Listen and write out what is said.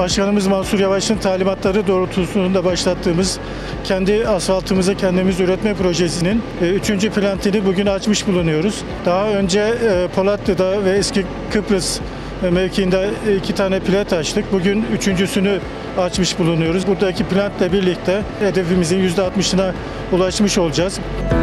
Başkanımız Mansur Yavaş'ın talimatları doğrultusunda başlattığımız kendi asfaltımızı kendimiz üretme projesinin 3. plantini bugün açmış bulunuyoruz. Daha önce Polatlı'da ve eski Kıbrıs mevkiinde 2 tane plant açtık. Bugün 3.'sünü açmış bulunuyoruz. Buradaki plantle birlikte hedefimizin %60'ına ulaşmış olacağız.